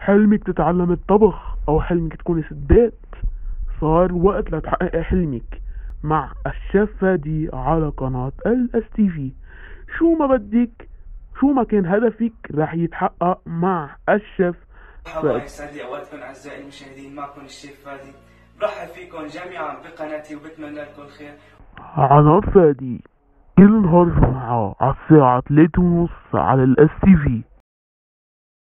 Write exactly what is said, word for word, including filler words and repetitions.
حلمك تتعلم الطبخ او حلمك تكوني سدات؟ صار وقت لتحقق حلمك مع الشيف فادي على قناة الاس تي في. شو ما بدك، شو ما كان هدفك رح يتحقق مع الشيف مرحبا، فادي. يسعد لي اوقاتكم اعزائي المشاهدين. معكم الشيف فادي، برحب فيكم جميعا بقناتي وبتمنى لكم الخير. على فادي كل نهار جمعة على الساعة ثلاثة ونص على الاس تي في.